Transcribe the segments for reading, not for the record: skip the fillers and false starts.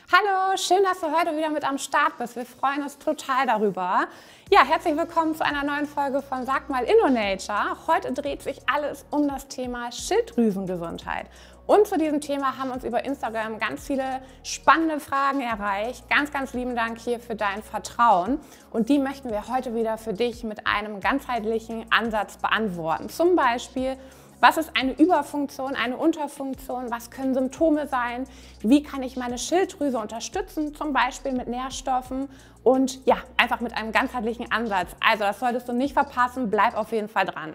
Hallo, schön, dass du heute wieder mit am Start bist. Wir freuen uns total darüber. Ja, herzlich willkommen zu einer neuen Folge von Sag mal InnoNature. Heute dreht sich alles um das Thema Schilddrüsengesundheit. Und zu diesem Thema haben uns über Instagram ganz viele spannende Fragen erreicht. Ganz, ganz lieben Dank hier für dein Vertrauen. Und die möchten wir heute wieder für dich mit einem ganzheitlichen Ansatz beantworten. Zum Beispiel: Was ist eine Überfunktion, eine Unterfunktion? Was können Symptome sein? Wie kann ich meine Schilddrüse unterstützen, zum Beispiel mit Nährstoffen? Und ja, einfach mit einem ganzheitlichen Ansatz. Also das solltest du nicht verpassen, bleib auf jeden Fall dran.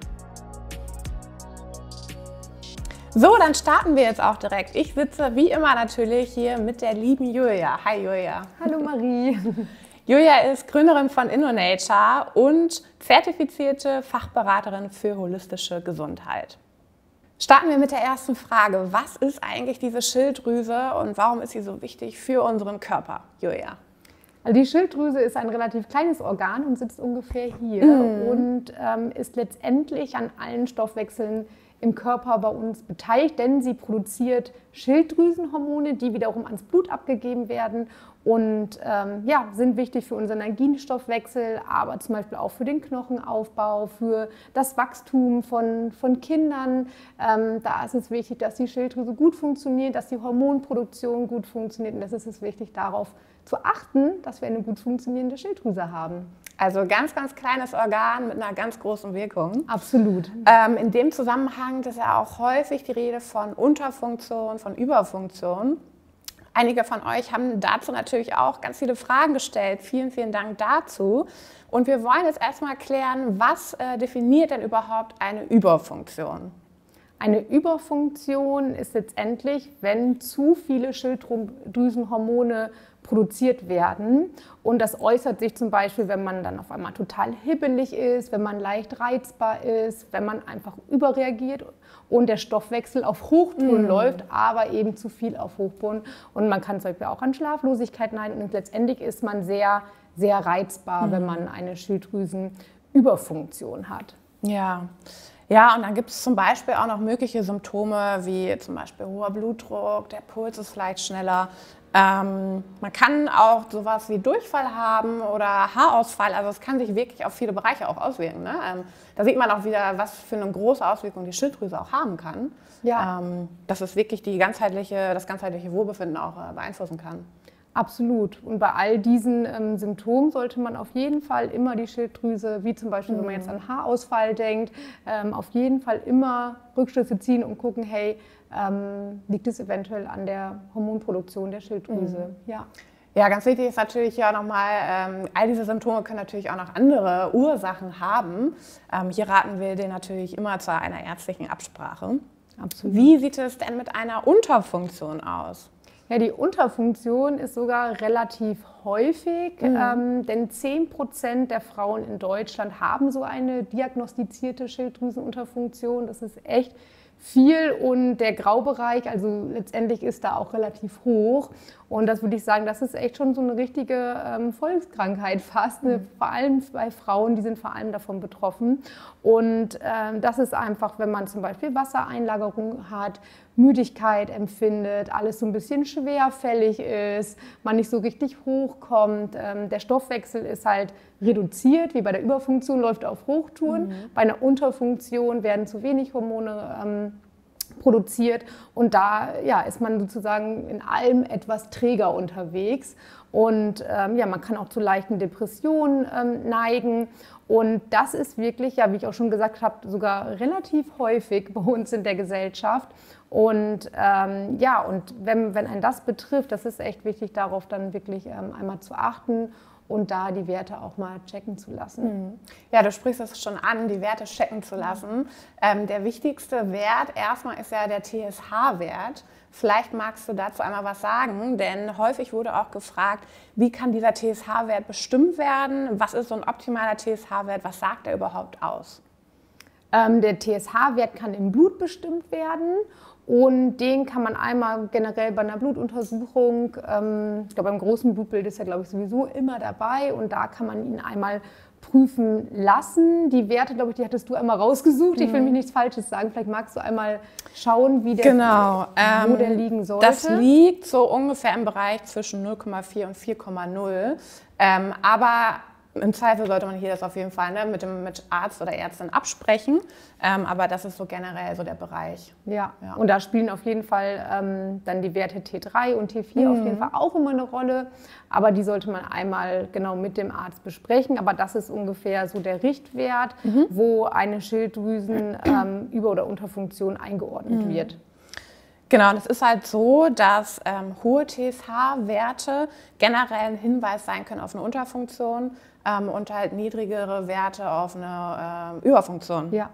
So, dann starten wir jetzt auch direkt. Ich sitze wie immer natürlich hier mit der lieben Julia. Hi Julia. Hallo Marie. Julia ist Gründerin von InnoNature und zertifizierte Fachberaterin für holistische Gesundheit. Starten wir mit der ersten Frage. Was ist eigentlich diese Schilddrüse und warum ist sie so wichtig für unseren Körper, Julia? Also die Schilddrüse ist ein relativ kleines Organ und sitzt ungefähr hier und ist letztendlich an allen Stoffwechseln im Körper bei uns beteiligt, denn sie produziert Schilddrüsenhormone, die wiederum ans Blut abgegeben werden und sind wichtig für unseren Energiestoffwechsel, aber zum Beispiel auch für den Knochenaufbau, für das Wachstum von Kindern. Da ist es wichtig, dass die Schilddrüse gut funktioniert, dass die Hormonproduktion gut funktioniert, und das ist es wichtig, darauf zu achten, dass wir eine gut funktionierende Schilddrüse haben. Also ganz, ganz kleines Organ mit einer ganz großen Wirkung. Absolut. In dem Zusammenhang ist ja auch häufig die Rede von Unterfunktion, von Überfunktion. Einige von euch haben dazu natürlich auch ganz viele Fragen gestellt. Vielen, vielen Dank dazu. Und wir wollen jetzt erstmal klären, was definiert denn überhaupt eine Überfunktion? Eine Überfunktion ist letztendlich, wenn zu viele Schilddrüsenhormone produziert werden. Und das äußert sich zum Beispiel, wenn man dann auf einmal total hibbelig ist, wenn man leicht reizbar ist, wenn man einfach überreagiert und der Stoffwechsel auf Hochtouren läuft, aber eben zu viel auf Hochtouren. Und man kann zum Beispiel auch an Schlaflosigkeit leiden. Und letztendlich ist man sehr, sehr reizbar, wenn man eine Schilddrüsenüberfunktion hat. Ja. Ja, und dann gibt es zum Beispiel auch noch mögliche Symptome, wie zum Beispiel hoher Blutdruck, der Puls ist vielleicht schneller. Man kann auch sowas wie Durchfall haben oder Haarausfall, also es kann sich wirklich auf viele Bereiche auch auswirken. Ne? Da sieht man auch wieder, was für eine große Auswirkung die Schilddrüse auch haben kann. Ja. Dass es wirklich das ganzheitliche Wohlbefinden auch beeinflussen kann. Absolut. Und bei all diesen Symptomen sollte man auf jeden Fall immer die Schilddrüse, wie zum Beispiel, wenn man jetzt an Haarausfall denkt, auf jeden Fall immer Rückschlüsse ziehen und gucken, hey, liegt es eventuell an der Hormonproduktion der Schilddrüse? Ja. Ja, ganz wichtig ist natürlich ja nochmal, all diese Symptome können natürlich auch noch andere Ursachen haben. Hier raten wir dir natürlich immer zu einer ärztlichen Absprache. Absolut. Wie sieht es denn mit einer Unterfunktion aus? Ja, die Unterfunktion ist sogar relativ häufig, denn 10% der Frauen in Deutschland haben so eine diagnostizierte Schilddrüsenunterfunktion. Das ist echt viel, und der Graubereich, also letztendlich ist da auch relativ hoch. Und das würde ich sagen, das ist echt schon so eine richtige Volkskrankheit fast, vor allem bei Frauen, die sind vor allem davon betroffen. Und das ist einfach, wenn man zum Beispiel Wassereinlagerung hat, Müdigkeit empfindet, alles so ein bisschen schwerfällig ist, man nicht so richtig hochkommt, der Stoffwechsel ist halt reduziert, wie bei der Überfunktion, läuft auf Hochtouren. Bei einer Unterfunktion werden zu wenig Hormone produziert, und da ist man sozusagen in allem etwas träger unterwegs, und man kann auch zu leichten Depressionen neigen, und das ist wirklich, wie ich auch schon gesagt habe, sogar relativ häufig bei uns in der Gesellschaft. Und wenn einen das betrifft, das ist echt wichtig, darauf dann wirklich einmal zu achten und da die Werte auch mal checken zu lassen. Ja, du sprichst es schon an, die Werte checken zu lassen. Der wichtigste Wert erstmal ist ja der TSH-Wert. Vielleicht magst du dazu einmal was sagen, denn häufig wurde auch gefragt, wie kann dieser TSH-Wert bestimmt werden? Was ist so ein optimaler TSH-Wert? Was sagt er überhaupt aus? Der TSH-Wert kann im Blut bestimmt werden. Und den kann man einmal generell bei einer Blutuntersuchung, ich glaube beim großen Blutbild ist er, glaube ich, sowieso immer dabei und da kann man ihn einmal prüfen lassen. Die Werte, glaube ich, die hattest du einmal rausgesucht. Ich will mich nichts Falsches sagen. Vielleicht magst du einmal schauen, wie der, wo der liegen sollte. Das liegt so ungefähr im Bereich zwischen 0,4 und 4,0. Aber im Zweifel sollte man hier das auf jeden Fall mit Arzt oder Ärztin absprechen. Aber das ist so generell so der Bereich. Ja. Und da spielen auf jeden Fall dann die Werte T3 und T4 auf jeden Fall auch immer eine Rolle. Aber die sollte man einmal genau mit dem Arzt besprechen. Aber das ist ungefähr so der Richtwert, wo eine Schilddrüsen-Über- oder Unterfunktion eingeordnet wird. Genau, und es ist halt so, dass hohe TSH-Werte generell ein Hinweis sein können auf eine Unterfunktion und halt niedrigere Werte auf eine Überfunktion. Ja.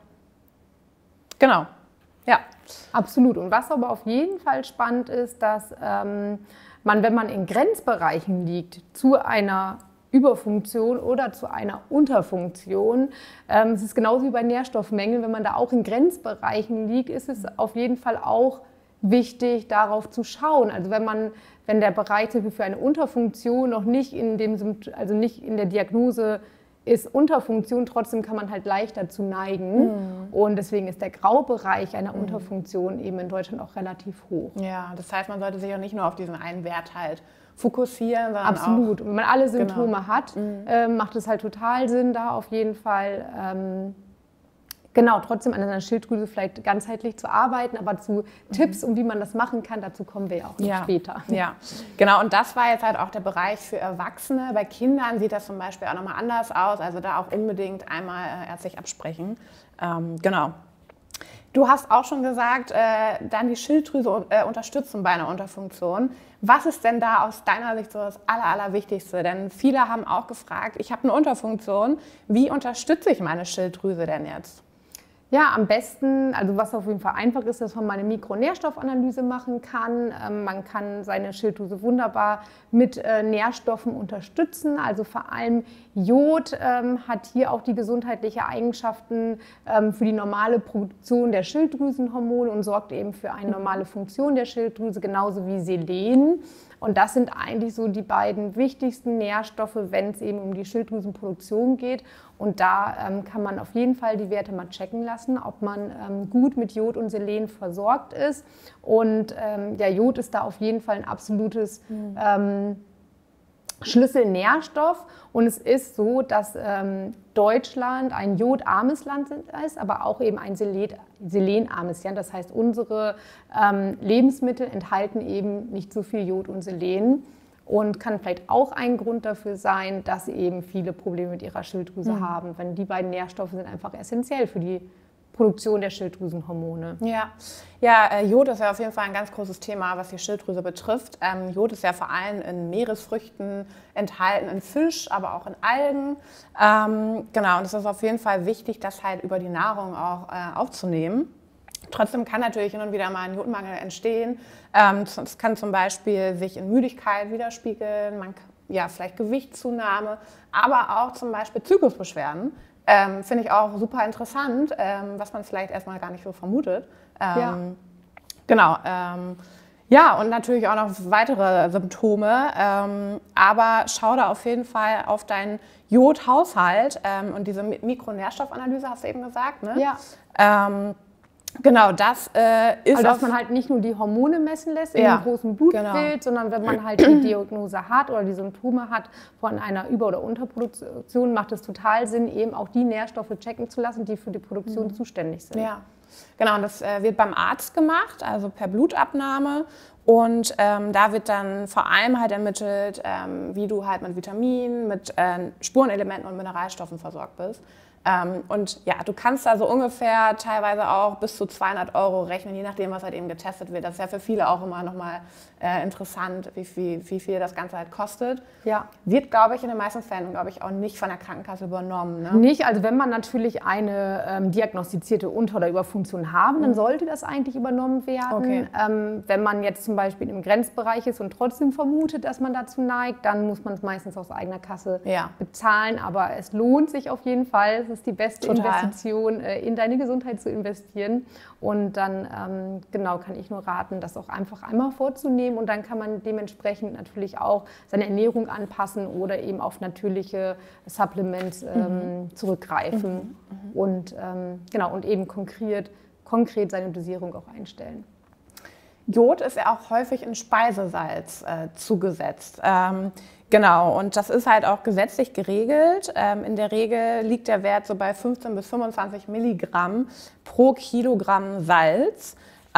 Genau, ja. Absolut. Und was aber auf jeden Fall spannend ist, dass man, wenn man in Grenzbereichen liegt, zu einer Überfunktion oder zu einer Unterfunktion. Es ist genauso wie bei Nährstoffmängeln, wenn man da auch in Grenzbereichen liegt, ist es auf jeden Fall auch wichtig, darauf zu schauen. Also wenn der Bereich für eine Unterfunktion noch nicht nicht in der Diagnose ist Unterfunktion, trotzdem kann man halt leicht dazu neigen. Und deswegen ist der Graubereich einer Unterfunktion eben in Deutschland auch relativ hoch. Ja, das heißt, man sollte sich auch nicht nur auf diesen einen Wert halt fokussieren, sondern absolut. auch, und wenn man alle Symptome hat, macht es halt total Sinn, da auf jeden Fall trotzdem an seiner Schilddrüse vielleicht ganzheitlich zu arbeiten, aber zu Tipps, wie man das machen kann, dazu kommen wir ja auch noch später. Ja, genau. Und das war jetzt halt auch der Bereich für Erwachsene. Bei Kindern sieht das zum Beispiel auch nochmal anders aus. Also da auch unbedingt einmal ärztlich absprechen. Genau. Du hast auch schon gesagt, dann die Schilddrüse unterstützen bei einer Unterfunktion. Was ist denn da aus deiner Sicht so das Allerwichtigste? Denn viele haben auch gefragt, ich habe eine Unterfunktion, wie unterstütze ich meine Schilddrüse denn jetzt? Ja, am besten, also was auf jeden Fall einfach ist, dass man mal eine Mikronährstoffanalyse machen kann. Man kann seine Schilddrüse wunderbar mit Nährstoffen unterstützen. Also vor allem Jod hat hier auch die gesundheitlichen Eigenschaften für die normale Produktion der Schilddrüsenhormone und sorgt eben für eine normale Funktion der Schilddrüse, genauso wie Selen. Und das sind eigentlich so die beiden wichtigsten Nährstoffe, wenn es eben um die Schilddrüsenproduktion geht. Und da kann man auf jeden Fall die Werte mal checken lassen, ob man gut mit Jod und Selen versorgt ist. Und Jod ist da auf jeden Fall ein absolutes Schlüsselnährstoff. Und es ist so, dass Deutschland ein jodarmes Land ist, aber auch eben ein selenarmes Land. Das heißt, unsere Lebensmittel enthalten eben nicht so viel Jod und Selen. Und kann vielleicht auch ein Grund dafür sein, dass sie eben viele Probleme mit ihrer Schilddrüse haben. Wenn die beiden Nährstoffe sind einfach essentiell für die Produktion der Schilddrüsenhormone. Ja, Jod ist ja auf jeden Fall ein ganz großes Thema, was die Schilddrüse betrifft. Jod ist ja vor allem in Meeresfrüchten enthalten, in Fisch, aber auch in Algen. Genau, und es ist auf jeden Fall wichtig, das halt über die Nahrung auch aufzunehmen. Trotzdem kann natürlich hin und wieder mal ein Jodmangel entstehen. Es kann zum Beispiel sich in Müdigkeit widerspiegeln, vielleicht Gewichtszunahme, aber auch zum Beispiel Zyklusbeschwerden. Finde ich auch super interessant, was man vielleicht erstmal gar nicht so vermutet. Genau. Und natürlich auch noch weitere Symptome. Aber schau da auf jeden Fall auf deinen Jodhaushalt. Und diese Mikronährstoffanalyse hast du eben gesagt, ne? Ja. Genau, das ist also, dass man halt nicht nur die Hormone messen lässt in einem großen Blutbild, sondern wenn man halt die Diagnose hat oder die Symptome hat von einer Über- oder Unterproduktion, macht es total Sinn, eben auch die Nährstoffe checken zu lassen, die für die Produktion zuständig sind. Ja, genau, und das wird beim Arzt gemacht, also per Blutabnahme. Und da wird dann vor allem halt ermittelt, wie du halt mit Vitaminen, mit Spurenelementen und Mineralstoffen versorgt bist. Und ja, du kannst da so ungefähr teilweise auch bis zu 200 € rechnen, je nachdem, was halt eben getestet wird. Das ist ja für viele auch immer nochmal interessant, wie viel das Ganze halt kostet. Ja. Wird, glaube ich, in den meisten Fällen, glaube ich, auch nicht von der Krankenkasse übernommen. Ne? Nicht, also wenn man natürlich eine diagnostizierte Unter- oder Überfunktion haben, dann sollte das eigentlich übernommen werden. Okay. Wenn man jetzt zum Beispiel im Grenzbereich ist und trotzdem vermutet, dass man dazu neigt, dann muss man es meistens aus eigener Kasse bezahlen. Aber es lohnt sich auf jeden Fall, ist die beste Total. Investition, in deine Gesundheit zu investieren. Und dann genau kann ich nur raten, das auch einfach einmal vorzunehmen und dann kann man dementsprechend natürlich auch seine Ernährung anpassen oder eben auf natürliche Supplements zurückgreifen und genau und eben konkret seine Dosierung auch einstellen. Jod ist ja auch häufig in Speisesalz zugesetzt. Genau, und das ist halt auch gesetzlich geregelt. In der Regel liegt der Wert so bei 15 bis 25 Milligramm pro Kilogramm Salz.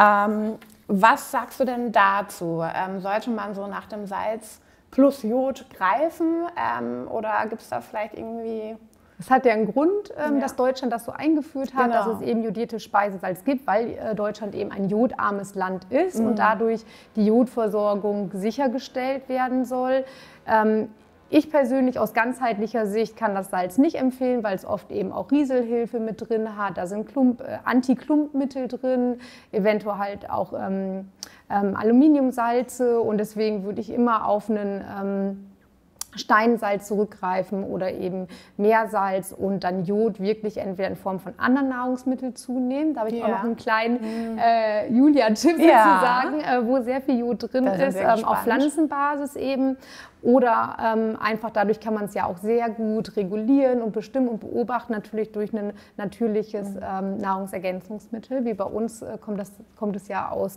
Was sagst du denn dazu? Sollte man so nach dem Salz plus Jod greifen oder gibt es da vielleicht irgendwie... Es hat ja einen Grund, dass Deutschland das so eingeführt hat, Genau. dass es eben jodiertes Speisesalz gibt, weil Deutschland eben ein jodarmes Land ist und dadurch die Jodversorgung sichergestellt werden soll. Ich persönlich aus ganzheitlicher Sicht kann das Salz nicht empfehlen, weil es oft eben auch Rieselhilfe mit drin hat. Da sind Antiklumpmittel drin, eventuell halt auch Aluminiumsalze und deswegen würde ich immer auf einen Steinsalz zurückgreifen oder eben Meersalz und dann Jod wirklich entweder in Form von anderen Nahrungsmitteln zunehmen. Da habe ich auch noch einen kleinen Julia-Tipp sozusagen, wo sehr viel Jod drin ist, auf Pflanzenbasis eben. Oder einfach dadurch kann man es ja auch sehr gut regulieren und bestimmen und beobachten, natürlich durch ein natürliches Nahrungsergänzungsmittel. Wie bei uns kommt es ja aus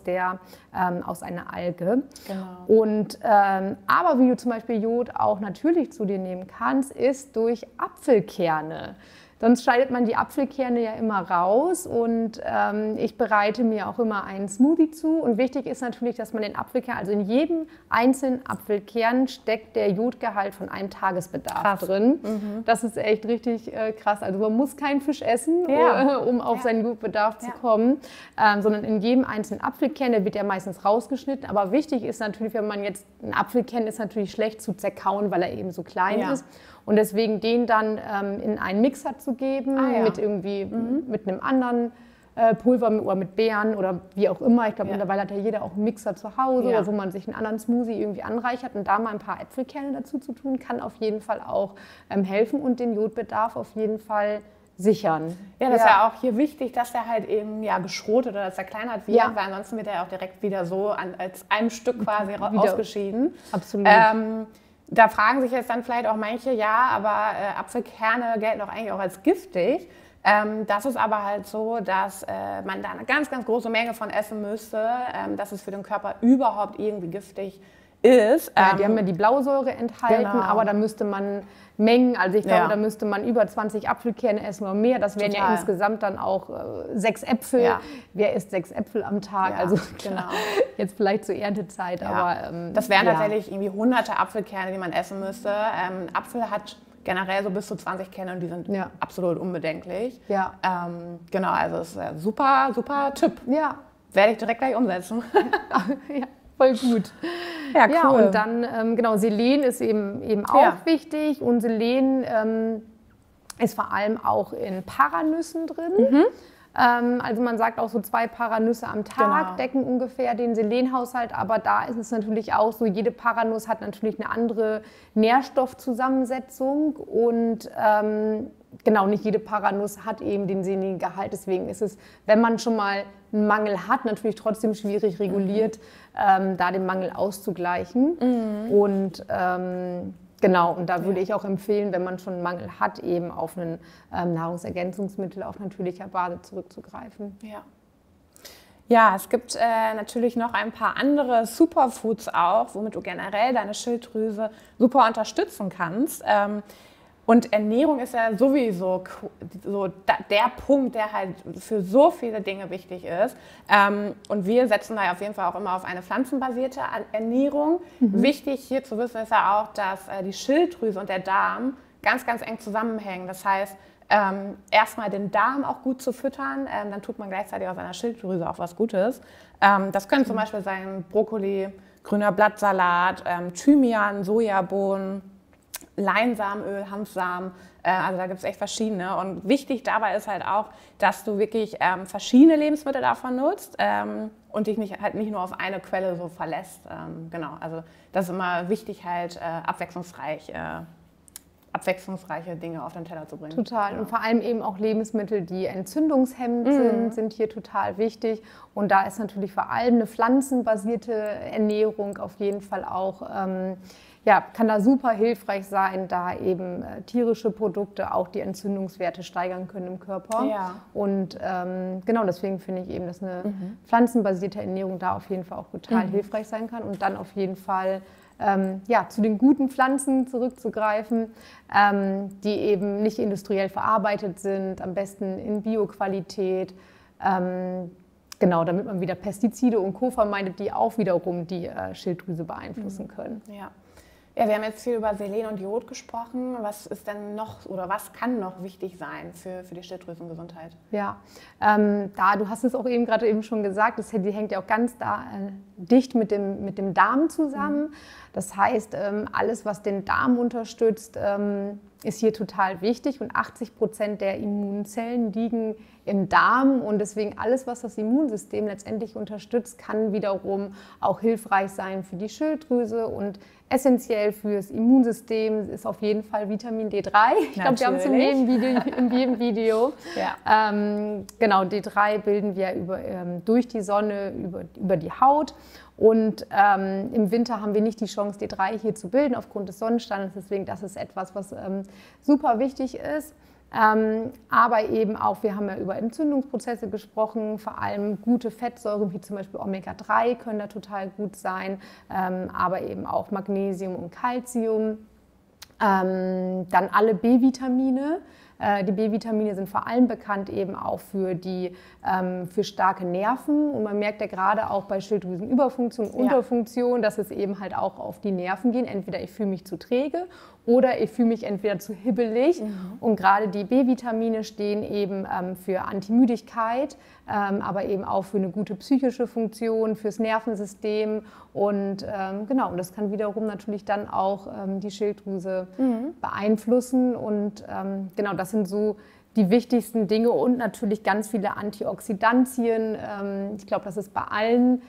einer Alge. Genau. Und, aber wie du zum Beispiel Jod auch natürlich zu dir nehmen kannst, ist durch Apfelkerne. Sonst scheidet man die Apfelkerne ja immer raus und ich bereite mir auch immer einen Smoothie zu. Und wichtig ist natürlich, dass man den Apfelkern, also in jedem einzelnen Apfelkern steckt der Jodgehalt von einem Tagesbedarf drin. Das ist echt richtig krass. Also man muss keinen Fisch essen, um auf seinen Jodbedarf zu kommen, sondern in jedem einzelnen Apfelkern, der wird ja meistens rausgeschnitten. Aber wichtig ist natürlich, wenn man jetzt, ein Apfelkern ist natürlich schlecht zu zerkauen, weil er eben so klein ist. Und deswegen den dann in einen Mixer zu geben, mit irgendwie mit einem anderen Pulver oder mit Beeren oder wie auch immer. Ich glaube, mittlerweile hat ja jeder auch einen Mixer zu Hause, oder wo man sich einen anderen Smoothie irgendwie anreichert. Und da mal ein paar Äpfelkerne dazu zu tun, kann auf jeden Fall auch helfen und den Jodbedarf auf jeden Fall sichern. Ja, das ist ja auch hier wichtig, dass der halt eben geschrotet oder zerkleinert wird, weil ansonsten wird er ja auch direkt wieder so als einem Stück quasi ausgeschieden. Absolut. Da fragen sich jetzt dann vielleicht auch manche, aber Apfelkerne gelten doch eigentlich auch als giftig. Das ist aber halt so, dass man da eine ganz, ganz große Menge von essen müsste, dass es für den Körper überhaupt irgendwie giftig ist. Die haben ja die Blausäure enthalten, aber da müsste man Mengen, also ich glaube, da müsste man über 20 Apfelkerne essen oder mehr. Das wären ja insgesamt dann auch 6 Äpfel. Ja. Wer isst 6 Äpfel am Tag? Ja, also klar, jetzt vielleicht zur Erntezeit, aber... das wären tatsächlich irgendwie hunderte Apfelkerne, die man essen müsste. Apfel hat generell so bis zu 20 Kerne und die sind absolut unbedenklich. Ja. Genau, also das ist ein super, super Tipp. Ja. Werde ich direkt gleich umsetzen. Ja. Voll gut. Ja, cool. Ja, und dann, genau, Selen ist eben auch wichtig. Und Selen ist vor allem auch in Paranüssen drin. Also man sagt auch so 2 Paranüsse am Tag decken ungefähr den Selenhaushalt. Aber da ist es natürlich auch so, jede Paranuss hat natürlich eine andere Nährstoffzusammensetzung. Und genau, nicht jede Paranuss hat eben den Selengehalt. Deswegen ist es, wenn man schon mal einen Mangel hat, natürlich trotzdem schwierig reguliert, da den Mangel auszugleichen. Und genau, und da würde ich auch empfehlen, wenn man schon einen Mangel hat, eben auf ein Nahrungsergänzungsmittel auf natürlicher Basis zurückzugreifen. Ja, es gibt natürlich noch ein paar andere Superfoods auch, womit du generell deine Schilddrüse super unterstützen kannst. Und Ernährung ist ja sowieso so der Punkt, der halt für so viele Dinge wichtig ist. Und wir setzen da ja auf jeden Fall auch immer auf eine pflanzenbasierte Ernährung. Wichtig hier zu wissen ist ja auch, dass die Schilddrüse und der Darm ganz, ganz eng zusammenhängen. Das heißt, erstmal den Darm auch gut zu füttern, dann tut man gleichzeitig auch seiner Schilddrüse auch was Gutes. Das können zum Beispiel sein Brokkoli, grüner Blattsalat, Thymian, Sojabohnen, Leinsamenöl, Hanfsamen, also da gibt es echt verschiedene. Und wichtig dabei ist halt auch, dass du wirklich verschiedene Lebensmittel davon nutzt und dich nicht nur auf eine Quelle so verlässt. Genau, also das ist immer wichtig, halt abwechslungsreich abwechslungsreiche Dinge auf den Teller zu bringen. Total. Ja. Und vor allem eben auch Lebensmittel, die entzündungshemmend sind hier total wichtig. Und da ist natürlich vor allem eine pflanzenbasierte Ernährung auf jeden Fall auch, kann da super hilfreich sein, da eben tierische Produkte auch die Entzündungswerte steigern können im Körper. Ja. Und genau deswegen finde ich eben, dass eine pflanzenbasierte Ernährung da auf jeden Fall auch total hilfreich sein kann. Und dann auf jeden Fall zu den guten Pflanzen zurückzugreifen, die eben nicht industriell verarbeitet sind, am besten in Bioqualität. Genau, damit man wieder Pestizide und Co. vermeidet, die auch wiederum die Schilddrüse beeinflussen können. Ja. Ja, wir haben jetzt viel über Selen und Jod gesprochen. Was ist denn noch oder was kann noch wichtig sein für die Schilddrüsengesundheit? Ja, du hast es auch eben gerade eben schon gesagt, die hängt ja auch ganz dicht mit dem Darm zusammen. Das heißt, alles, was den Darm unterstützt, ist hier total wichtig und 80% der Immunzellen liegen im Darm und deswegen alles, was das Immunsystem letztendlich unterstützt, kann wiederum auch hilfreich sein für die Schilddrüse und essentiell fürs Immunsystem ist auf jeden Fall Vitamin D3. Ich glaube, wir haben es in jedem Video. Ja. Genau, D3 bilden wir durch die Sonne, über die Haut. Und im Winter haben wir nicht die Chance, D3 hier zu bilden aufgrund des Sonnenstandes. Deswegen, das ist etwas, was super wichtig ist. Aber eben auch, wir haben ja über Entzündungsprozesse gesprochen, vor allem gute Fettsäuren wie zum Beispiel Omega-3 können da total gut sein, aber eben auch Magnesium und Calcium. Dann alle B-Vitamine. Die B-Vitamine sind vor allem bekannt eben auch für starke Nerven und man merkt ja gerade auch bei Schilddrüsenüberfunktion, Unterfunktion, dass es eben halt auch auf die Nerven geht. Entweder ich fühle mich zu träge oder ich fühle mich entweder zu hibbelig und gerade die B-Vitamine stehen eben für Antimüdigkeit, aber eben auch für eine gute psychische Funktion, fürs Nervensystem und genau, und das kann wiederum natürlich dann auch die Schilddrüse beeinflussen und genau, das sind so die wichtigsten Dinge und natürlich ganz viele Antioxidantien. Ich glaube, das ist bei allen,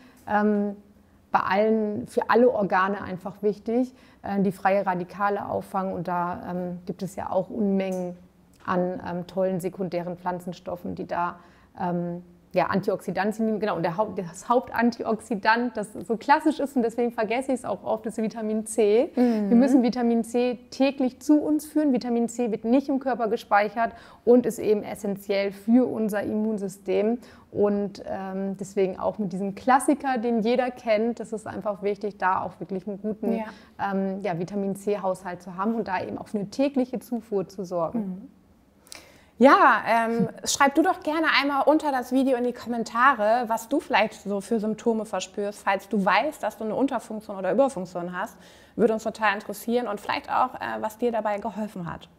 für alle Organe einfach wichtig, die freie Radikale auffangen und da gibt es ja auch Unmengen an tollen sekundären Pflanzenstoffen, die da Antioxidantien, genau, und das Hauptantioxidant, das so klassisch ist und deswegen vergesse ich es auch oft, ist Vitamin C. Wir müssen Vitamin C täglich zu uns führen. Vitamin C wird nicht im Körper gespeichert und ist eben essentiell für unser Immunsystem. Und deswegen auch mit diesem Klassiker, den jeder kennt, das ist einfach wichtig, da auch wirklich einen guten Vitamin C-Haushalt zu haben und da eben auch für eine tägliche Zufuhr zu sorgen. Ja, schreib du doch gerne einmal unter das Video in die Kommentare, was du vielleicht so für Symptome verspürst, falls du weißt, dass du eine Unterfunktion oder Überfunktion hast. Würde uns total interessieren und vielleicht auch, was dir dabei geholfen hat.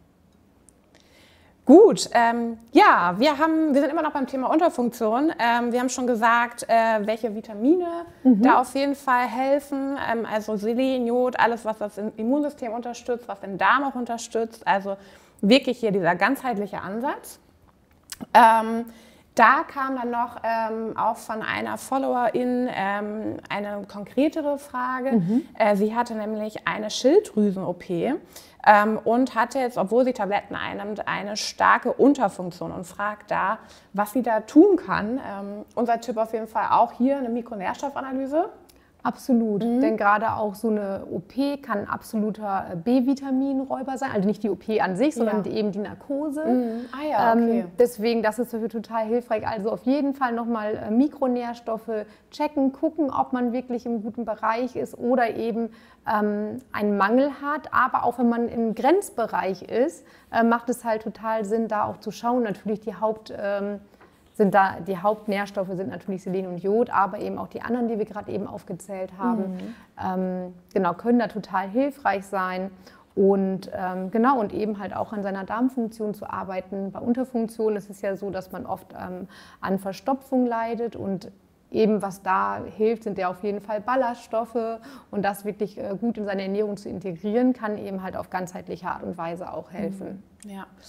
Gut, wir sind immer noch beim Thema Unterfunktion. Wir haben schon gesagt, welche Vitamine da auf jeden Fall helfen. Also Selen, Jod, alles, was das Immunsystem unterstützt, was den Darm auch unterstützt. Also wirklich hier dieser ganzheitliche Ansatz. Da kam dann noch auch von einer Followerin eine konkretere Frage. Sie hatte nämlich eine Schilddrüsen-OP und hatte jetzt, obwohl sie Tabletten einnimmt, eine starke Unterfunktion und fragt da, was sie da tun kann. Unser Tipp auf jeden Fall auch hier eine Mikronährstoffanalyse. Absolut, denn gerade auch so eine OP kann ein absoluter B-Vitaminräuber sein, also nicht die OP an sich, sondern eben die Narkose. Okay. Deswegen, das ist dafür total hilfreich. Also auf jeden Fall nochmal Mikronährstoffe checken, gucken, ob man wirklich im guten Bereich ist oder eben einen Mangel hat. Aber auch wenn man im Grenzbereich ist, macht es halt total Sinn, da auch zu schauen. Natürlich die Hauptnährstoffe sind natürlich Selen und Jod, aber eben auch die anderen, die wir gerade eben aufgezählt haben, können da total hilfreich sein. Und und eben halt auch an seiner Darmfunktion zu arbeiten. Bei Unterfunktion ist es ja so, dass man oft an Verstopfung leidet und eben was da hilft, sind ja auf jeden Fall Ballaststoffe und das wirklich gut in seine Ernährung zu integrieren, kann eben halt auf ganzheitliche Art und Weise auch helfen. Ja.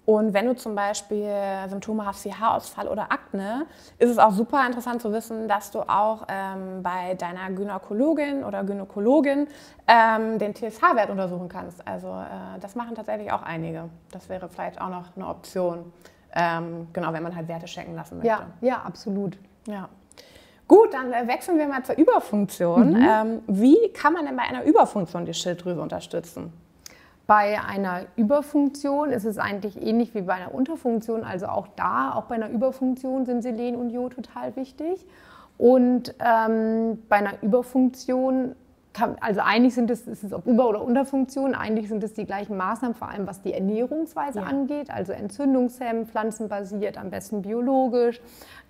Und wenn du zum Beispiel Symptome hast wie Haarausfall oder Akne, ist es auch super interessant zu wissen, dass du auch bei deiner Gynäkologin oder Gynäkologin den TSH-Wert untersuchen kannst. Also das machen tatsächlich auch einige. Das wäre vielleicht auch noch eine Option, genau, wenn man halt Werte checken lassen möchte. Ja, absolut. Ja. Gut, dann wechseln wir mal zur Überfunktion. Wie kann man denn bei einer Überfunktion die Schilddrüse unterstützen? Bei einer Überfunktion ist es eigentlich ähnlich wie bei einer Unterfunktion. Also auch bei einer Überfunktion sind Selen und Jod total wichtig. Und bei einer Überfunktion, also eigentlich ist es ob Über- oder Unterfunktion, eigentlich sind es die gleichen Maßnahmen, vor allem was die Ernährungsweise angeht. Also entzündungshemmend, pflanzenbasiert, am besten biologisch.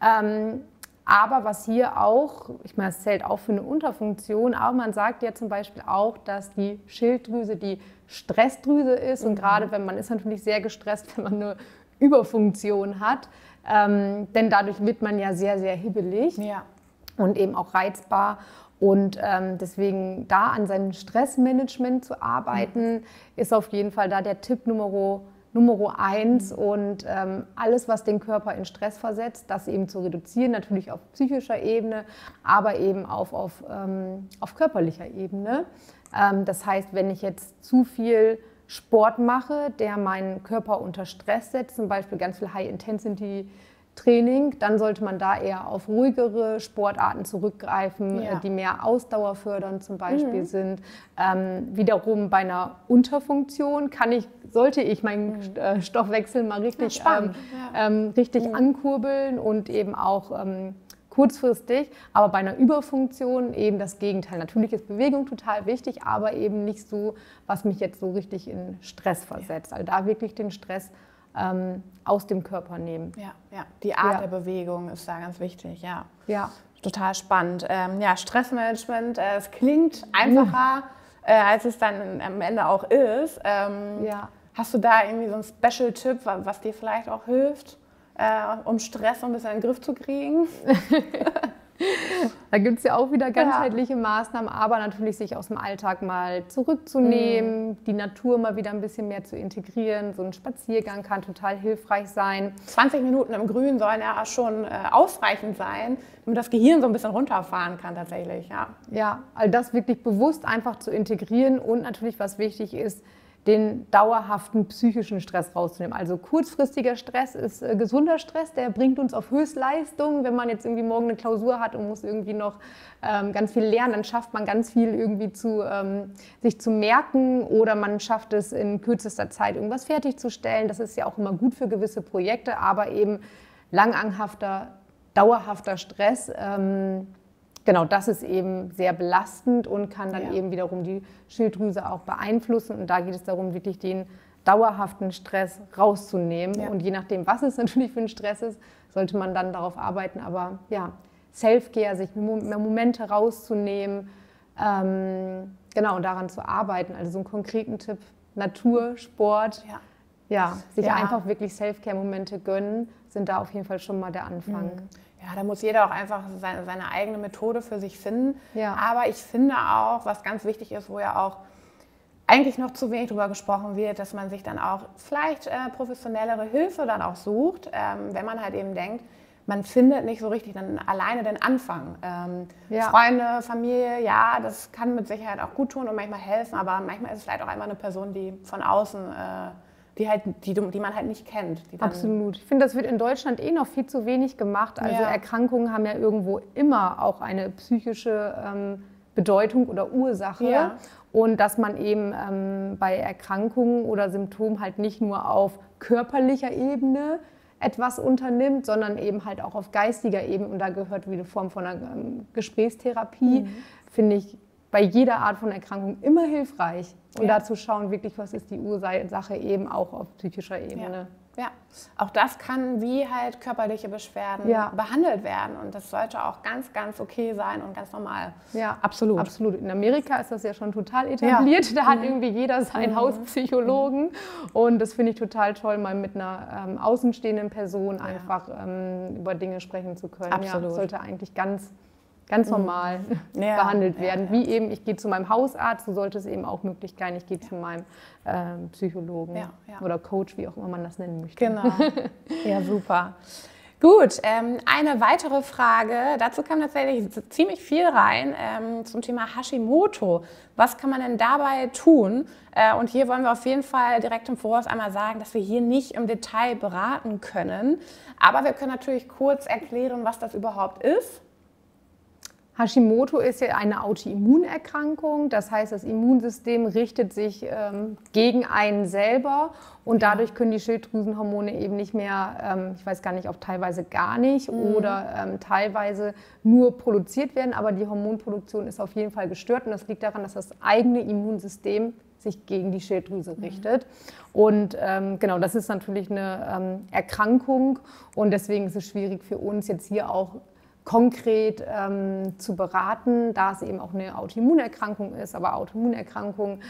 Aber was hier auch, ich meine, es zählt auch für eine Unterfunktion, aber man sagt ja zum Beispiel auch, dass die Schilddrüse die Stressdrüse ist. Und gerade wenn man ist natürlich sehr gestresst, wenn man eine Überfunktion hat. Denn dadurch wird man ja sehr, sehr hibbelig und eben auch reizbar. Und deswegen da an seinem Stressmanagement zu arbeiten, ist auf jeden Fall da der Tipp Nummer 1 und alles, was den Körper in Stress versetzt, das eben zu reduzieren, natürlich auf psychischer Ebene, aber eben auf körperlicher Ebene. Das heißt, wenn ich jetzt zu viel Sport mache, der meinen Körper unter Stress setzt, zum Beispiel ganz viel High-Intensity-Training, dann sollte man da eher auf ruhigere Sportarten zurückgreifen, die mehr Ausdauer fördern zum Beispiel sind. Wiederum bei einer Unterfunktion sollte ich meinen Stoffwechsel mal richtig ankurbeln und eben auch kurzfristig, aber bei einer Überfunktion eben das Gegenteil. Natürlich ist Bewegung total wichtig, aber eben nicht so, was mich jetzt so richtig in Stress versetzt. Also da wirklich den Stress aus dem Körper nehmen. Ja. Die Art der Bewegung ist da ganz wichtig, ja. Total spannend. Stressmanagement, es klingt einfacher, als es dann am Ende auch ist. Hast du da irgendwie so einen Special-Tipp, was dir vielleicht auch hilft, um Stress so ein bisschen in den Griff zu kriegen? Da gibt es ja auch wieder ganzheitliche Maßnahmen, aber natürlich sich aus dem Alltag mal zurückzunehmen, die Natur mal wieder ein bisschen mehr zu integrieren. So ein Spaziergang kann total hilfreich sein. 20 Minuten im Grün sollen ja schon ausreichend sein, damit das Gehirn so ein bisschen runterfahren kann tatsächlich. Ja, also das wirklich bewusst einfach zu integrieren und natürlich, was wichtig ist, den dauerhaften psychischen Stress rauszunehmen. Also kurzfristiger Stress ist gesunder Stress, der bringt uns auf Höchstleistung. Wenn man jetzt irgendwie morgen eine Klausur hat und muss irgendwie noch ganz viel lernen, dann schafft man ganz viel irgendwie sich zu merken oder man schafft es in kürzester Zeit irgendwas fertigzustellen. Das ist ja auch immer gut für gewisse Projekte, aber eben langanhafter, dauerhafter Stress, genau, das ist eben sehr belastend und kann dann eben wiederum die Schilddrüse auch beeinflussen. Und da geht es darum, wirklich den dauerhaften Stress rauszunehmen. Und je nachdem, was es natürlich für ein Stress ist, sollte man dann darauf arbeiten. Aber Self-Care, sich Momente rauszunehmen, genau, und daran zu arbeiten. Also so einen konkreten Tipp, Natur, Sport, sich einfach wirklich Self-Care-Momente gönnen, sind da auf jeden Fall schon mal der Anfang. Ja, da muss jeder auch einfach seine eigene Methode für sich finden. Aber ich finde auch, was ganz wichtig ist, wo ja auch eigentlich noch zu wenig drüber gesprochen wird, dass man sich dann auch vielleicht professionellere Hilfe dann auch sucht, wenn man halt eben denkt, man findet nicht so richtig dann alleine den Anfang. Freunde, Familie, das kann mit Sicherheit auch gut tun und manchmal helfen, aber manchmal ist es vielleicht auch einmal eine Person, die von außen die man halt nicht kennt. Absolut. Ich finde, das wird in Deutschland noch viel zu wenig gemacht. Also Erkrankungen haben ja irgendwo immer auch eine psychische Bedeutung oder Ursache. Und dass man eben bei Erkrankungen oder Symptomen halt nicht nur auf körperlicher Ebene etwas unternimmt, sondern eben halt auch auf geistiger Ebene. Und da gehört wie eine Form von einer Gesprächstherapie, finde ich, bei jeder Art von Erkrankung immer hilfreich. Und dazu schauen wirklich, was ist die Ursache eben auch auf psychischer Ebene. Ja, auch das kann wie halt körperliche Beschwerden behandelt werden. Und das sollte auch ganz, ganz okay sein und ganz normal. Ja, absolut. In Amerika ist das ja schon total etabliert. Da hat irgendwie jeder seinen Hauspsychologen. Und das finde ich total toll, mal mit einer außenstehenden Person einfach über Dinge sprechen zu können. Absolut. Ja, sollte eigentlich ganz ganz normal behandelt werden. Wie eben, ich gehe zu meinem Hausarzt, so sollte es eben auch möglich sein, ich gehe zu meinem Psychologen oder Coach, wie auch immer man das nennen möchte. Genau, ja super. Gut, eine weitere Frage, dazu kam tatsächlich ziemlich viel rein zum Thema Hashimoto. Was kann man denn dabei tun? Und hier wollen wir auf jeden Fall direkt im Voraus einmal sagen, dass wir hier nicht im Detail beraten können. Aber wir können natürlich kurz erklären, was das überhaupt ist. Hashimoto ist ja eine Autoimmunerkrankung, das heißt, das Immunsystem richtet sich gegen einen selber und dadurch können die Schilddrüsenhormone eben nicht mehr, ich weiß gar nicht, ob teilweise gar nicht oder teilweise nur produziert werden, aber die Hormonproduktion ist auf jeden Fall gestört und das liegt daran, dass das eigene Immunsystem sich gegen die Schilddrüse richtet. Und genau, das ist natürlich eine Erkrankung und deswegen ist es schwierig für uns jetzt hier auch konkret zu beraten, da es eben auch eine Autoimmunerkrankung ist. Aber Autoimmunerkrankungen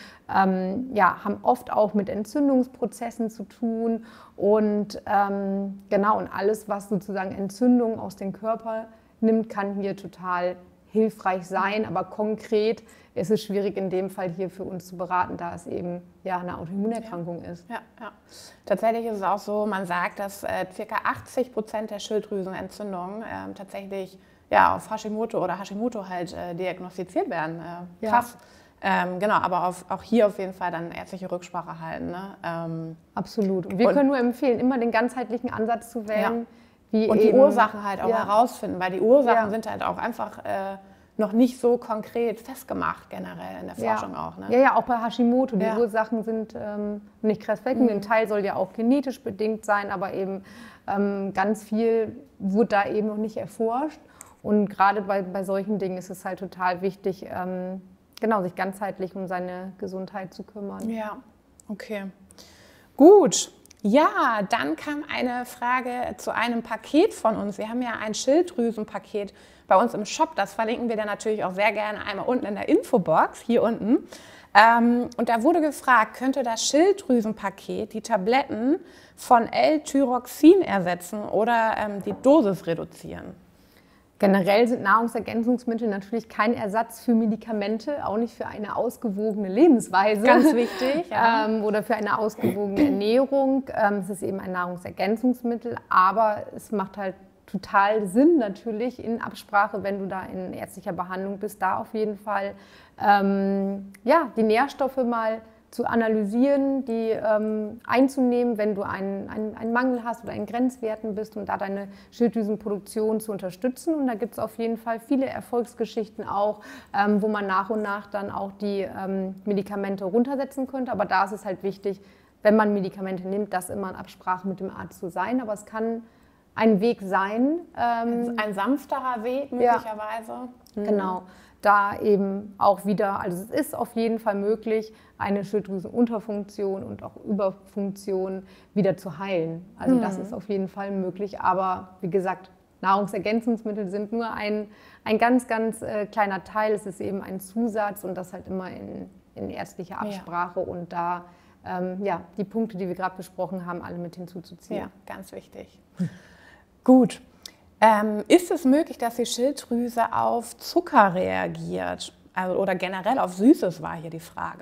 haben oft auch mit Entzündungsprozessen zu tun. Und genau, und alles, was sozusagen Entzündungen aus dem Körper nimmt, kann hier total hilfreich sein. Aber konkret ist es schwierig in dem Fall hier für uns zu beraten, da es eben eine Autoimmunerkrankung ist. Ja. Tatsächlich ist es auch so, man sagt, dass ca. 80% der Schilddrüsenentzündungen tatsächlich auf Hashimoto oder Hashimoto halt diagnostiziert werden. Krass. Genau, aber auch hier auf jeden Fall dann ärztliche Rücksprache halten. Ne? Absolut. Und wir können nur empfehlen, immer den ganzheitlichen Ansatz zu wählen. Und die Ursachen halt auch herausfinden, weil die Ursachen sind halt auch einfach noch nicht so konkret festgemacht generell in der Forschung auch. Ne? Ja, auch bei Hashimoto. Die Ursachen sind nicht kräftsverweckend. Ein Teil soll ja auch genetisch bedingt sein, aber eben ganz viel wurde da eben noch nicht erforscht. Und gerade bei solchen Dingen ist es halt total wichtig, sich ganzheitlich um seine Gesundheit zu kümmern. Ja, okay. Gut. Ja, dann kam eine Frage zu einem Paket von uns. Wir haben ja ein Schilddrüsenpaket bei uns im Shop. Das verlinken wir dann natürlich auch sehr gerne einmal unten in der Infobox, hier unten. Und da wurde gefragt, könnte das Schilddrüsenpaket die Tabletten von L-Tyroxin ersetzen oder die Dosis reduzieren? Generell sind Nahrungsergänzungsmittel natürlich kein Ersatz für Medikamente, auch nicht für eine ausgewogene Lebensweise. Ganz wichtig. Oder für eine ausgewogene Ernährung. Es ist eben ein Nahrungsergänzungsmittel, aber es macht halt total Sinn natürlich in Absprache, wenn du da in ärztlicher Behandlung bist, da auf jeden Fall die Nährstoffe mal zu analysieren, die einzunehmen, wenn du einen Mangel hast oder in Grenzwerten bist und da deine Schilddrüsenproduktion zu unterstützen. Und da gibt es auf jeden Fall viele Erfolgsgeschichten auch, wo man nach und nach dann auch die Medikamente runtersetzen könnte. Aber da ist es halt wichtig, wenn man Medikamente nimmt, das immer in Absprache mit dem Arzt zu sein. Aber es kann ein Weg sein. Ein sanfterer Weg möglicherweise. Genau. Da eben auch wieder, also es ist auf jeden Fall möglich, eine Schilddrüsenunterfunktion und auch Überfunktion wieder zu heilen. Also das ist auf jeden Fall möglich. Aber wie gesagt, Nahrungsergänzungsmittel sind nur ein ganz, ganz kleiner Teil. Es ist eben ein Zusatz und das halt immer in ärztlicher Absprache und da die Punkte, die wir gerade besprochen haben, alle mit hinzuzuziehen. Ja, ganz wichtig. Gut. Ist es möglich, dass die Schilddrüse auf Zucker reagiert? Oder generell auf Süßes war hier die Frage.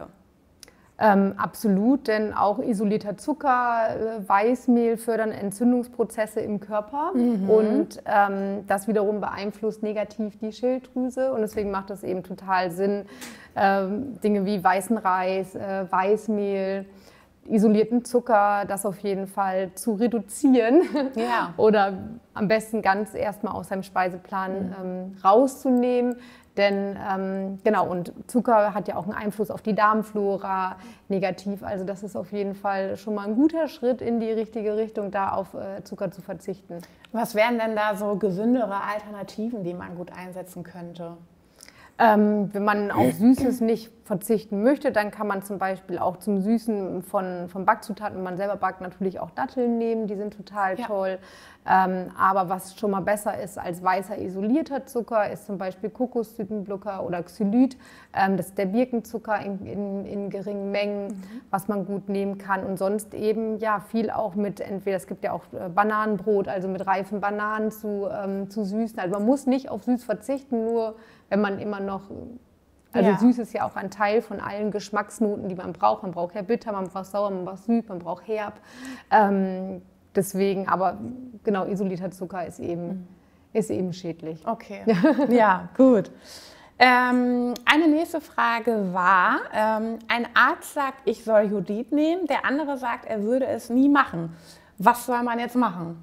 Absolut, denn auch isolierter Zucker, Weißmehl fördern Entzündungsprozesse im Körper und das wiederum beeinflusst negativ die Schilddrüse und deswegen macht es eben total Sinn, Dinge wie weißen Reis, Weißmehl, isolierten Zucker, das auf jeden Fall zu reduzieren oder am besten ganz erstmal aus seinem Speiseplan rauszunehmen. Denn und Zucker hat ja auch einen Einfluss auf die Darmflora negativ. Also das ist auf jeden Fall schon mal ein guter Schritt in die richtige Richtung, da auf Zucker zu verzichten. Was wären denn da so gesündere Alternativen, die man gut einsetzen könnte? Wenn man auf Süßes nicht verzichten möchte, dann kann man zum Beispiel auch zum Süßen von Backzutaten, wenn man selber backt, natürlich auch Datteln nehmen, die sind total toll. Aber was schon mal besser ist als weißer isolierter Zucker, ist zum Beispiel Kokosblütenzucker oder Xylit. Das ist der Birkenzucker in geringen Mengen, was man gut nehmen kann. Und sonst eben ja viel auch mit, entweder es gibt ja auch Bananenbrot, also mit reifen Bananen zu süßen. Also man muss nicht auf süß verzichten, nur wenn man immer noch... Also süß ist ja auch ein Teil von allen Geschmacksnoten, die man braucht. Man braucht ja bitter, man braucht sauer, man braucht süß, man braucht herb. Deswegen, aber genau, isolierter Zucker ist eben schädlich. Okay, ja, gut. Eine nächste Frage war, ein Arzt sagt, ich soll Jodid nehmen, der andere sagt, er würde es nie machen. Was soll man jetzt machen?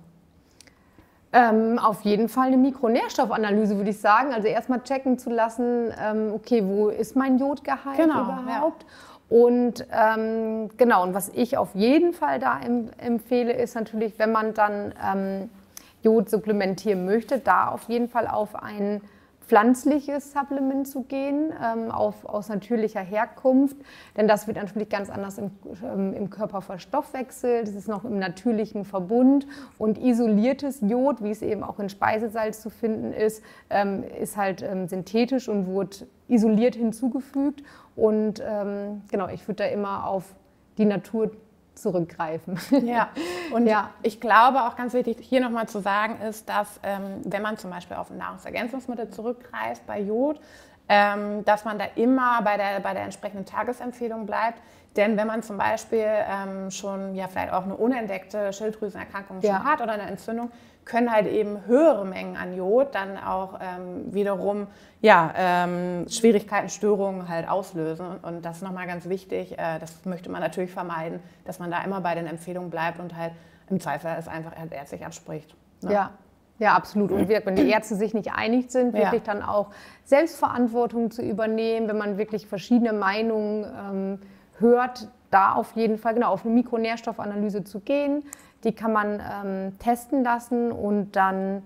Auf jeden Fall eine Mikronährstoffanalyse, würde ich sagen. Also erstmal checken zu lassen, okay, wo ist mein Jodgehalt überhaupt? Ja. Und genau, und was ich auf jeden Fall da empfehle, ist natürlich, wenn man dann Jod supplementieren möchte, da auf jeden Fall auf ein pflanzliches Supplement zu gehen, aus natürlicher Herkunft, denn das wird natürlich ganz anders im Körper verstoffwechselt, das ist noch im natürlichen Verbund und isoliertes Jod, wie es eben auch in Speisesalz zu finden ist halt synthetisch und wird isoliert hinzugefügt und genau, ich würde da immer auf die Natur zurückgreifen. Ja, und ich glaube auch ganz wichtig hier nochmal zu sagen ist, dass wenn man zum Beispiel auf Nahrungsergänzungsmittel zurückgreift bei Jod, dass man da immer bei der entsprechenden Tagesempfehlung bleibt. Denn wenn man zum Beispiel schon vielleicht auch eine unentdeckte Schilddrüsenerkrankung schon hat oder eine Entzündung, können halt eben höhere Mengen an Jod dann auch wiederum Schwierigkeiten, Störungen halt auslösen. Und das ist nochmal ganz wichtig, das möchte man natürlich vermeiden, dass man da immer bei den Empfehlungen bleibt und halt im Zweifel es einfach ärztlich abspricht. Ne? Ja, absolut. Und wenn die Ärzte sich nicht einig sind, wirklich dann auch Selbstverantwortung zu übernehmen, wenn man wirklich verschiedene Meinungen hört, da auf jeden Fall auf eine Mikronährstoffanalyse zu gehen. Die kann man testen lassen und dann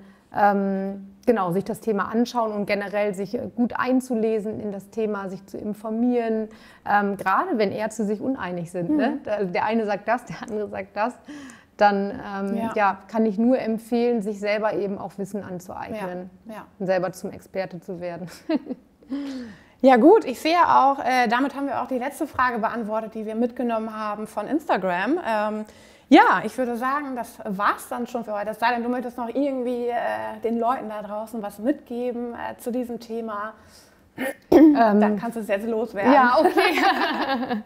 sich das Thema anschauen und generell sich gut einzulesen in das Thema, sich zu informieren. Gerade wenn Ärzte sich uneinig sind, ne? Der eine sagt das, der andere sagt das, dann kann ich nur empfehlen, sich selber eben auch Wissen anzueignen und selber zum Experte zu werden. Ja gut, ich sehe auch, damit haben wir auch die letzte Frage beantwortet, die wir mitgenommen haben von Instagram. Ja, ich würde sagen, das war's dann schon für heute. Es sei denn, du möchtest noch irgendwie den Leuten da draußen was mitgeben zu diesem Thema. Dann kannst du es jetzt loswerden. Ja, okay.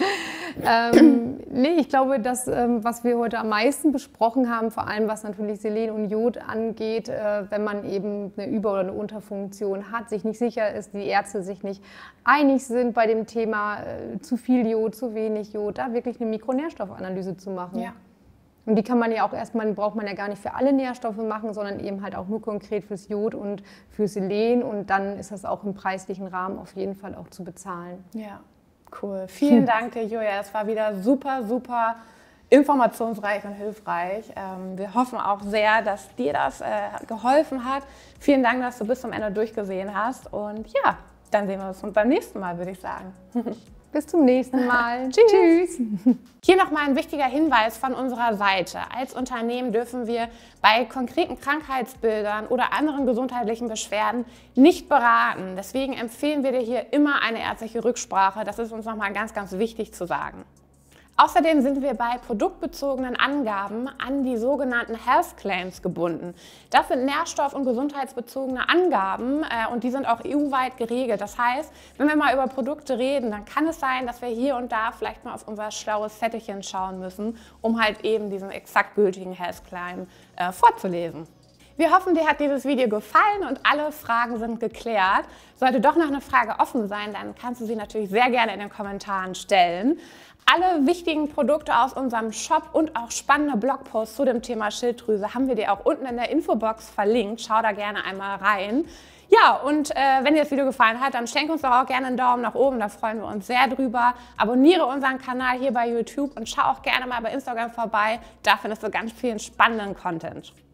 Nee, ich glaube, das, was wir heute am meisten besprochen haben, vor allem was natürlich Selen und Jod angeht, wenn man eben eine Über- oder eine Unterfunktion hat, sich nicht sicher ist, die Ärzte sich nicht einig sind bei dem Thema zu viel Jod, zu wenig Jod, da wirklich eine Mikronährstoffanalyse zu machen. Ja. Und die kann man ja auch erstmal, braucht man ja gar nicht für alle Nährstoffe machen, sondern eben halt auch nur konkret fürs Jod und fürs Selen und dann ist das auch im preislichen Rahmen auf jeden Fall auch zu bezahlen. Ja. Cool. Vielen Dank dir, Julia. Es war wieder super, super informationsreich und hilfreich. Wir hoffen auch sehr, dass dir das geholfen hat. Vielen Dank, dass du bis zum Ende durchgesehen hast. Und ja, dann sehen wir uns beim nächsten Mal, würde ich sagen. Bis zum nächsten Mal. Tschüss. Hier nochmal ein wichtiger Hinweis von unserer Seite. Als Unternehmen dürfen wir bei konkreten Krankheitsbildern oder anderen gesundheitlichen Beschwerden nicht beraten. Deswegen empfehlen wir dir hier immer eine ärztliche Rücksprache. Das ist uns nochmal ganz, ganz wichtig zu sagen. Außerdem sind wir bei produktbezogenen Angaben an die sogenannten Health Claims gebunden. Das sind nährstoff- und gesundheitsbezogene Angaben und die sind auch EU-weit geregelt. Das heißt, wenn wir mal über Produkte reden, dann kann es sein, dass wir hier und da vielleicht mal auf unser schlaues Zettelchen schauen müssen, um halt eben diesen exakt gültigen Health Claim vorzulesen. Wir hoffen, dir hat dieses Video gefallen und alle Fragen sind geklärt. Sollte doch noch eine Frage offen sein, dann kannst du sie natürlich sehr gerne in den Kommentaren stellen. Alle wichtigen Produkte aus unserem Shop und auch spannende Blogposts zu dem Thema Schilddrüse haben wir dir auch unten in der Infobox verlinkt. Schau da gerne einmal rein. Ja, und wenn dir das Video gefallen hat, dann schenk uns doch auch gerne einen Daumen nach oben, da freuen wir uns sehr drüber. Abonniere unseren Kanal hier bei YouTube und schau auch gerne mal bei Instagram vorbei, da findest du ganz viel spannenden Content.